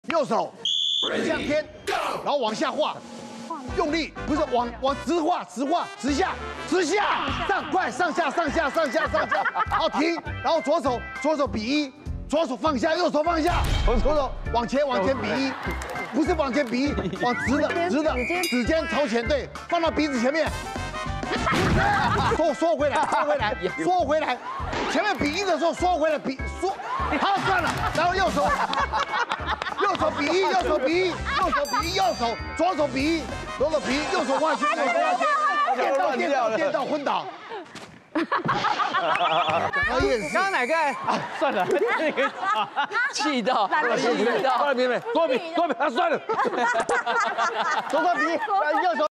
右手向天，然后往下画，用力，不是往直画，直下，上快上下，然后停，然后左手比一，左手放下，右手放下，左手往前比一，不是往前比一，往直的，指尖朝前，对，放到鼻子前面。缩回来，前面比一的时候缩回来，好算了，然后右手比一，右手，左手比一，右手画圈，电到昏倒。 刚刚哪个？算了，气到， 多比，算了， 左手比，右手。